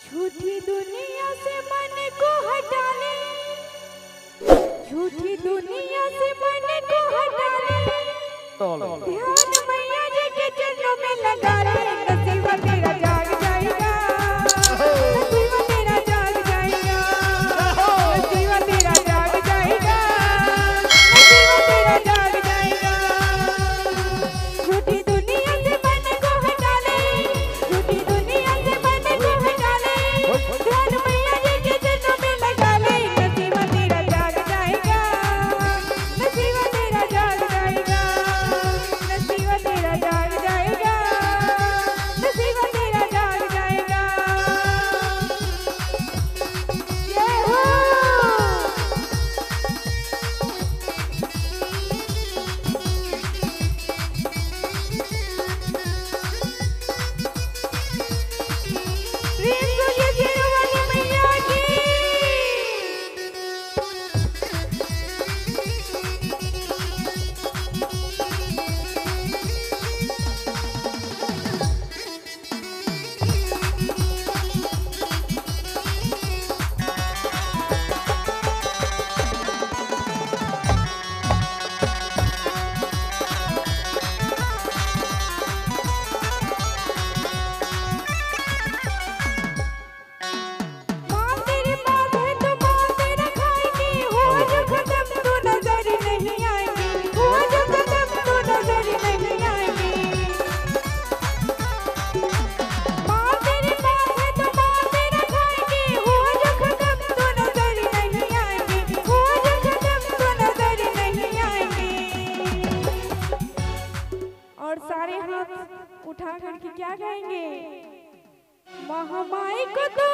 झूठी दुनिया से मन को हटा ले, झूठी दुनिया से मन को हटा ले, ध्यान मैया जी के चरणों में लगा ले। नसीब तेरा जाग जाएगा, नसीब तेरा जाग जाएगा, नसीब तेरा जाग जाएगा, नसीब तेरा जाग जाएगा। झूठी दुनिया से मन को हटा ले, झूठी दुनिया से मन को हटा ले, ध्यान मैया जी के चरणों में लगा ले। नसीब तेरा जाग जाएगा, नसीब तेरा जाग जाएगा, नसीब तेरा जाग जाएगा, नसीब तेरा जाग जाएगा। ये हो प्रेम से ये शेरवाली मैया की। माँ तेरे पास है तो माँ तेरा खाएगी, हुआ जो खत्म तो नजर नहीं आएगी, हुआ जो खत्म तो नजर नहीं आएगी। माँ तेरे पास है तो माँ तेरा खाएगी, हुआ जो खत्म तो नजर नहीं आएगी, हुआ जो खत्म तो नजर नहीं आएगी। और सारे हाथ उठा करके क्या गाएंगे? महामाई को तो